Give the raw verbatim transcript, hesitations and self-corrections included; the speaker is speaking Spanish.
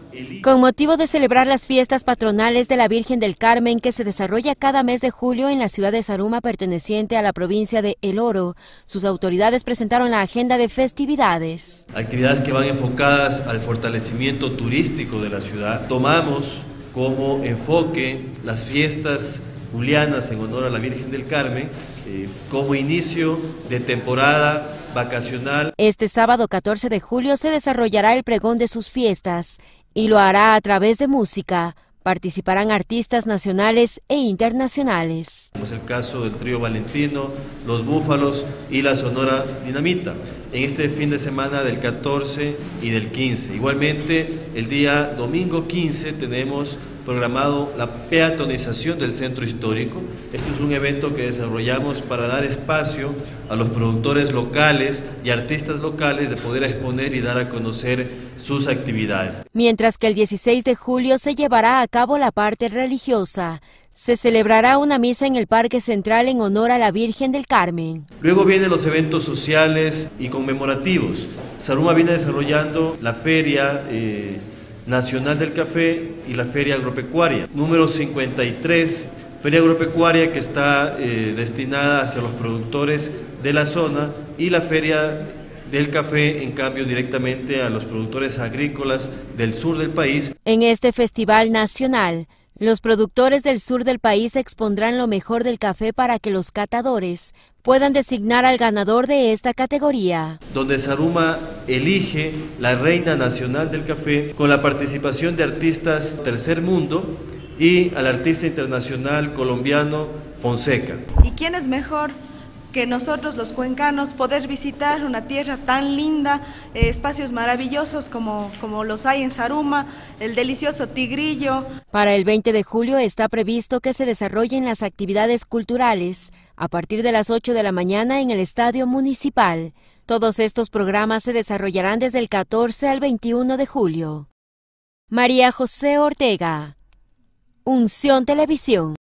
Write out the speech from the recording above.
Con motivo de celebrar las fiestas patronales de la Virgen del Carmen que se desarrolla cada mes de julio en la ciudad de Zaruma perteneciente a la provincia de El Oro, sus autoridades presentaron la agenda de festividades. Actividades que van enfocadas al fortalecimiento turístico de la ciudad. Tomamos como enfoque las fiestas julianas en honor a la Virgen del Carmen eh, como inicio de temporada vacacional. Este sábado catorce de julio se desarrollará el pregón de sus fiestas y lo hará a través de música. Participarán artistas nacionales e internacionales. Es el caso del trío Valentino, Los Búfalos y la Sonora Dinamita, en este fin de semana del catorce y del quince. Igualmente, el día domingo quince tenemos programado la peatonización del centro histórico. Este es un evento que desarrollamos para dar espacio a los productores locales y artistas locales de poder exponer y dar a conocer sus actividades. Mientras que el dieciséis de julio se llevará a cabo la parte religiosa. Se celebrará una misa en el Parque Central en honor a la Virgen del Carmen. Luego vienen los eventos sociales y conmemorativos. Zaruma viene desarrollando la Feria eh, Nacional del Café y la Feria Agropecuaria. Número cincuenta y tres, Feria Agropecuaria que está eh, destinada hacia los productores de la zona, y la Feria del Café, en cambio, directamente a los productores agrícolas del sur del país. En este festival nacional, los productores del sur del país expondrán lo mejor del café para que los catadores puedan designar al ganador de esta categoría. Donde Zaruma elige la reina nacional del café con la participación de artistas tercer mundo y al artista internacional colombiano Fonseca. ¿Y quién es mejor que nosotros los cuencanos poder visitar una tierra tan linda, eh, espacios maravillosos como, como los hay en Zaruma, el delicioso Tigrillo? Para el veinte de julio está previsto que se desarrollen las actividades culturales a partir de las ocho de la mañana en el Estadio Municipal. Todos estos programas se desarrollarán desde el catorce al veintiuno de julio. María José Ortega, Unción Televisión.